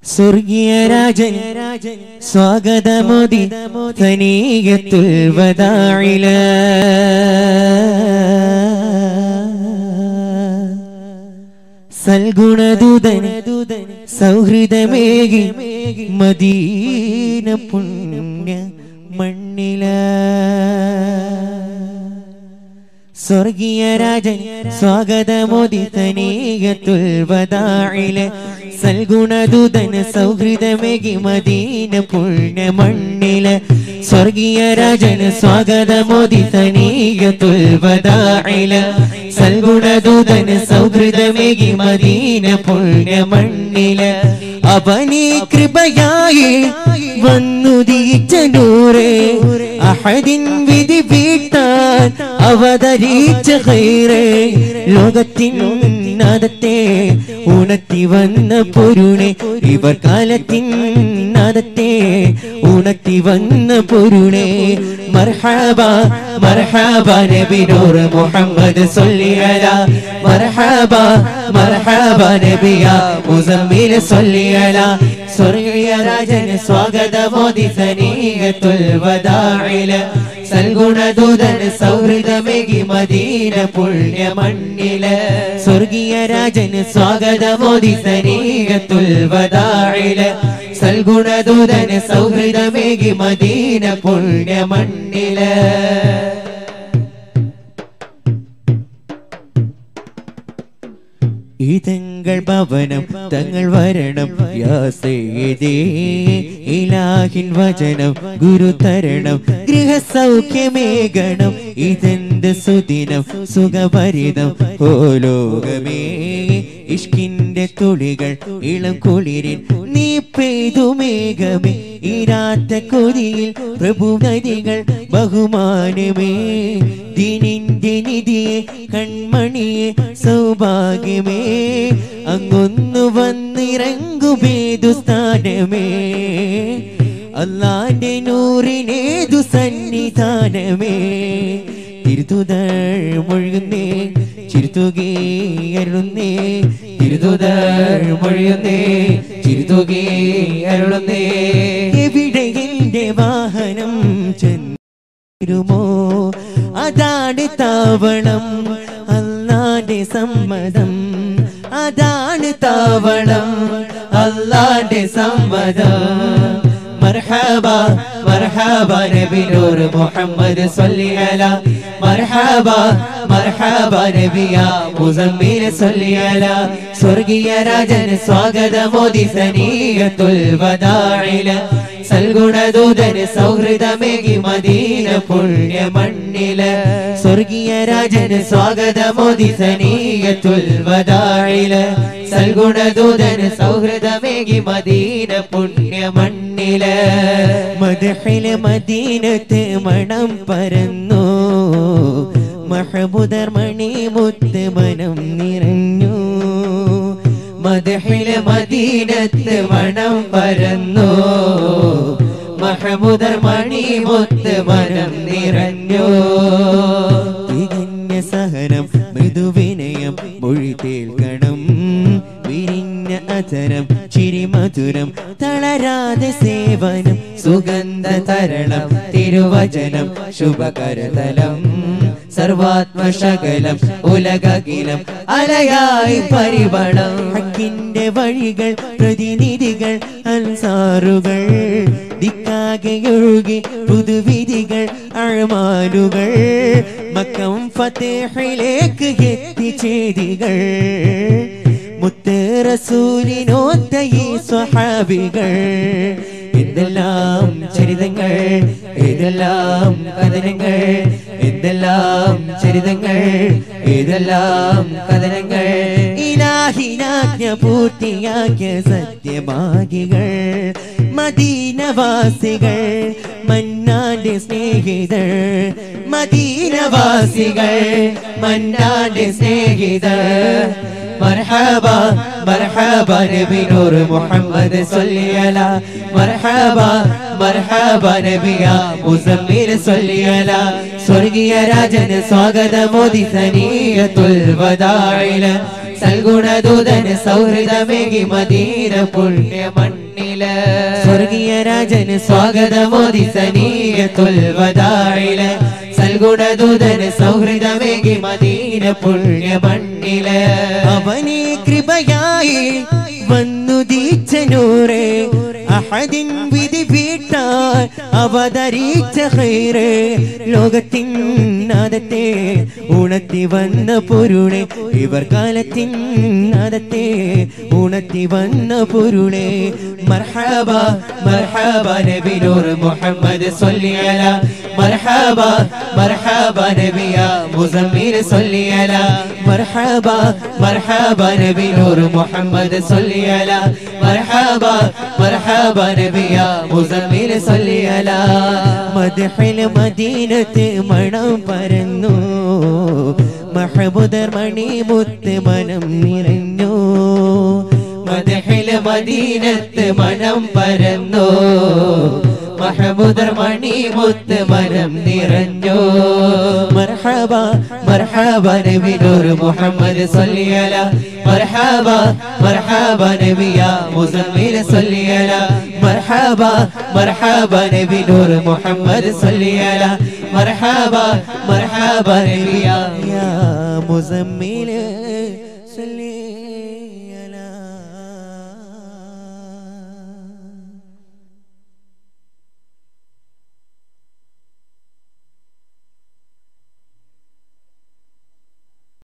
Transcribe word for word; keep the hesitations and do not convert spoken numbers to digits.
സ്വർഗീയ രാജൻ സ്വാഗതമോദി തനീയത്തുൽ വദാഇല സൽഗുണദൂതൻ സൗഹൃദമേകി മദീന പുണ്യ മണ്ണില സ്വർഗീയ രാജൻ സ്വാഗതമോദി തനീയത്തുൽ വദാഇല സൽഗുണദൂതൻ സൗഹൃദമേകി മദീന പുണ്യ മണ്ണില സ്വർഗീയ രാജൻ സ്വാഗതമോദി തനീയത്തുൽ വദാഇല സൽഗുണദൂതൻ സൗഹൃദമേകി മദീന പുണ്യ മണ്ണില അവനീ കൃപയായി വന്നുദീച്ച നൂറേ അഹദിൻ വിധി വീട്ടാൻ അവതരിച്ച ഖൈറേ ലോകത്തിൻ നാദത്തെ ഉണർത്തി വന്ന പൊരുണെ ഇവർ കാലത്തിൻ നാദത്തെ ഉണർത്തി വന്ന പൊരുണെ മർഹബ മർഹബ നബി നൂർ മുഹമ്മദ് സ്വല്ലി അലാ മർഹബ മർഹബ നബിയ മുസമ്മിൽ സ്വല്ലി അലാ സ്വർഗീയ രാജൻ സ്വാഗതമോദി തനീയത്തുൽ വദാഇല സൽഗുണദൂതൻ സൗഹൃദമേകി മദീന പുണ്യ മണ്ണില സ്വർഗീയ രാജൻ സ്വാഗതമോദി തനീയത്തുൽ വദാഇല സൽഗുണദൂതൻ സൗഹൃദമേകി മദീന പുണ്യ മണ്ണില ഇതങ്ങൾ ഭവനം തങ്ങൾ വരണം യാ സയ്യിദേ ഇലാഹിൻ വചനം ഗുരു തരണം ഗൃഹസൗഖ്യമേകണം ഇതെന്ത് സുദിനം സുഖഭരിതം ഓ ലോകമേ ഇഷ്കിന്റെ തുളികൾ ഇളം കുളിരിൻ നീ പെയ്തു മേഘമേ ഈരാത്ത കൊതിയിൽ പ്രഭു നദികൾ ബഹുമാനമേ ദിനിന്റെ നിധിയെ കൺമണിയെ സൗഭാഗ്യമേ അങ്ങൊന്നു വന്നിറങ്ങുമേതു സ്ഥാനമേ അല്ലാന്റെ നൂറിനേതു സന്നിധാനമേ തിരുതുതർ മൊഴിയുന്നേ ചിരുതുകേ അരുളുന്നേ തിരുതുതർ മൊഴിയുന്നേ ചിരുതുകേ അരുളുന്നേ എവിടെ എന്റെ വാഹനം ചെന്നിരുമോ അതാണ് താവളം അല്ലാന്റെ സമ്മതം അതാണ് താവളം അല്ലാന്റെ സമ്മതം മർഹബ മർഹബ നബി നൂർ മുഹമ്മദ് സ്വല്ലി അലാ മർഹബ മർഹബ നബിയ മുസമ്മിൽ സ്വല്ലി അലാ സ്വർഗീയ രാജൻ സ്വാഗതമോദി തനീയത്തുൽ വദാഇല സൽഗുണദൂതൻ സൗഹൃദമേകി മദീന പുണ്യ മണ്ണില സ്വർഗീയ രാജൻ സ്വാഗതമോദി തനീയത്തുൽ വദാഇല സൽഗുണദൂതൻ സൗഹൃദമേകി മദീന പുണ്യ മണ്ണില മദ്ഹിലെ മദീനത്തെ മണം പരന്നു മഹബൂദർ മണി മുത്ത് മനം നിറഞ്ഞു മദ്ഹിലെ മദീനത്തെ മണം പരന്നു മഹബൂദർ മണി മുത്ത് മനം നിറഞ്ഞു തികഞ്ഞ സഹനം മൃദുവിനയം മൊഴി കേൾക്കണം വിരിഞ്ഞ അധരം ചിരിമധുരം തളരാതെ സേവനം സുഗന്ധ തരണം തിരുവചനം ശുഭകരതലം സർവാത്മശകലം ഉലകകിലം അലയായി പരിവണം ഹക്കിന്റെ വഴികൾ പ്രതിനിധികൾ അൻസാറുകൾ ദിക്കാകെയൊഴുകി പുതുവിധികൾ അഴമാലുകൾ മക്കം ഫതഹിലേക്ക് എത്തിച്ചേദികൾ മുത്ത് റസൂലിനോത്ത ഈ സ്വഹാബികൾ എന്തെല്ലാം ചരിതങ്ങൾ ഏതെല്ലാം കഥനങ്ങൾ എന്തെല്ലാം ചരിതങ്ങൾ ഏതെല്ലാം കഥനങ്ങൾ ഇലാഹിനാജ്ഞ പൂർത്തിയാക്കിയ സത്യഭാഗികൾ മദീനവാസികൾ മന്നാന്റെ സ്നേഹിതർ മദീനവാസികൾ മന്നാന്റെ സ്നേഹിതർ മർഹബ മർഹബ നബി നൂർ മുഹമ്മദ് സ്വല്ലി അലാ മർഹബ മർഹബ നബിയ മുസമ്മിൽ സ്വല്ലി അലാ സ്വർഗീയ രാജൻ സ്വാഗതമോദി തനീയത്തുൽ വദാഇല സൽഗുണദൂതന് സൗഹൃദമേകി മദീന പുണ്യ മണ്ണില് സ്വർഗീയ രാജന് സ്വാഗതമോദി സനീയത്തുൽ വദാഇല് സൽഗുണദൂതന് സൗഹൃദമേകി മദീന പുണ്യ മണ്ണില് അവനെ കൃപയായി വന്നുദീച്ച നൂറേ അഹദിൻ വിധി വീട്ടാൻ അവതരിച്ച ഖൈറേ ലോകത്തിൻ നാദത്തെ ഉണർത്തി വന്ന പൊരുളെ ഇവർ കാലത്തിൻ നാദത്തെ ഉണർത്തി വന്ന പൊരുളെ മർഹബ മർഹബ നബി നൂർ മുഹമ്മദ് സ്വല്ലി അലാ മർഹബ മർഹബ നബിയ മുസമ്മിൽ സ്വല്ലി അലാ മർഹബ മർഹബ നബി നൂർ മുഹമ്മദ് സ്വല്ലി അലാ മർഹബ മർഹബ നബിയ മുസമ്മിൽ സ്വല്ലി അലാ മദ്ഹിൽ മദീനത്ത് മണം പരന്നു മഹബൂദർ മണി മുത്ത് മനം നിറഞ്ഞു മദ്ഹിൽ മദീനത്ത് മണം പരന്നു മഹബൂദർ മണി മുത്ത് മനം നിറഞ്ഞു മർഹബ മർഹബ നബി നൂർ മുഹമ്മദ് സ്വല്ലി അലാ മർഹബ മർഹബ നബിയ മുസമ്മിൽ സ്വല്ലി അലാ മർഹബ മർഹബ നബി നൂർ മുഹമ്മദ് സ്വല്ലി അലാ മർഹബ മർഹബ നബിയ യാ മുസമ്മിൽ